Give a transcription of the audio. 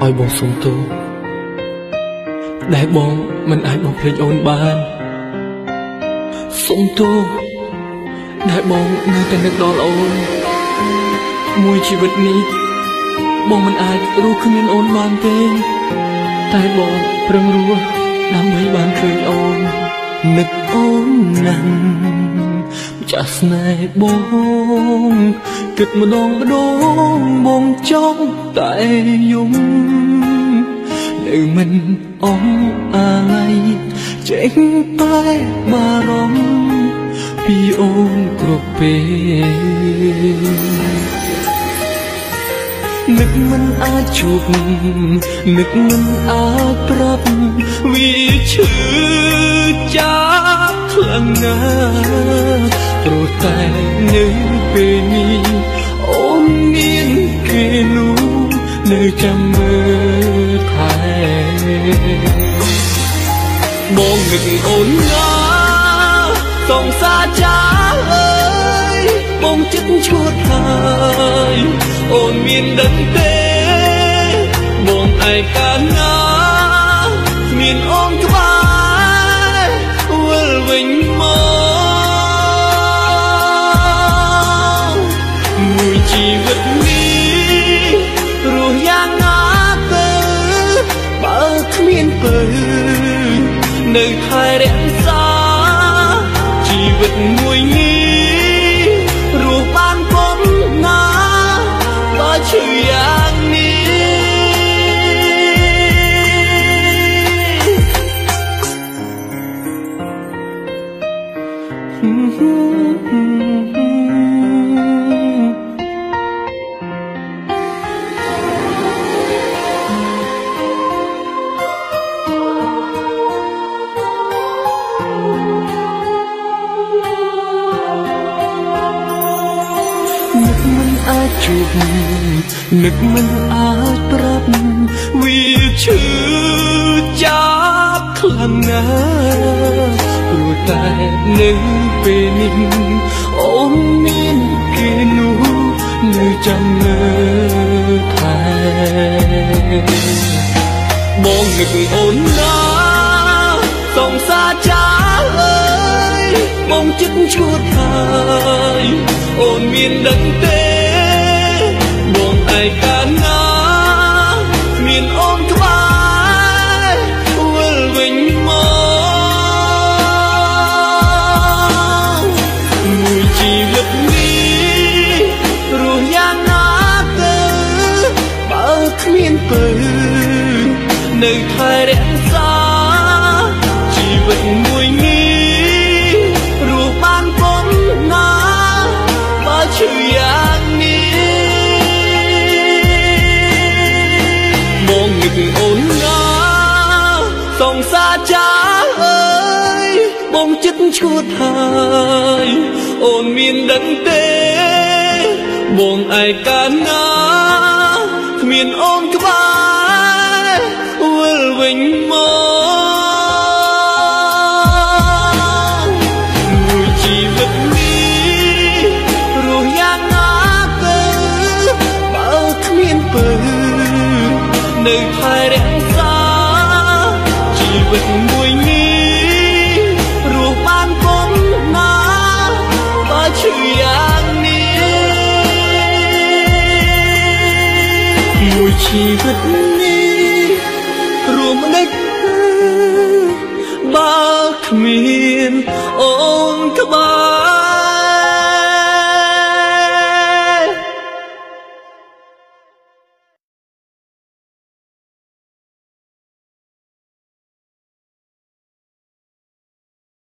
ឲ្យបងសុំទោសដែលបងមិនអាចបំភ្លេចអូនបានសុំទោសដែលបងនៅតែនឹកដល់អូនមួយជីវិតនេះបងមិនអាចរស់គ្មានអូនបានទេតែបងប្រឹងរស់ដើម្បីបានឃើញអូននឹកអូនណាស់ចាស់ស្នេហ៍បងគិតម្ដងបងចង់តែយំនៅមិនអងអាឡ័យចេញតែបារម្ភពីអូនគ្រប់ពេលនឹកមិនអាចជួបនឹកមិនអាចប្រាប់វាឈឺចាប់ខ្លាំងណាស់ព្រោះតែនៅពេលនេះអូនមានគេនោះនៅចាំមើលថែបងនឹកអូនណាសងសាចាអើយបងចិត្តឈួតហើយអូនមានដឹងទេបងឯកាលណាមានអូនក្បែរវិលវិញមកមួយជីវិតនេះរស់យ៉ាងណាទៅបើគ្មានពើនៅថែរក្សាជីវិតមួយនេះរស់បានប៉ុណ្ណាបើឈឺយ៉ាងនេះអាចជួបនឹកមិនអាចប្រាប់វាឈឺចាប់ខ្លាំងណាស់ព្រោះតែនៅពេលនេះអូនមានគេនោះនៅចាំមើលថែបងនឹកអូនណាសងសាចាអើយបងចិត្តឈួតហើយអូនមានដឹងទេបងឯកាលណាមានអូនក្បែរវិលវិញមកមួយជីវិតនេះរស់យ៉ាងណាទៅបើគ្មានពើនៅថែរក្សាជីវិតមួយនេះរស់បានប៉ុណ្ណាបើឈឺយ៉ាងនេះបងនឹកអូនណាសងសាចាអើយបងចិត្តឈួតហើយអូនមានដឹងទេបងឯកាលណាគ្មានអូនក្បែរវិលវិញមកមួយជីវិតនេះរស់យ៉ាងណាទៅបើគ្មានពើនៅថែរក្សាជីវិតមួយនេះរស់បានប៉ុណ្ណាបើឈឺយ៉ាងនេះមួយជីវិតនេះរួមដឹកបើគ្មានអូនក្បែរ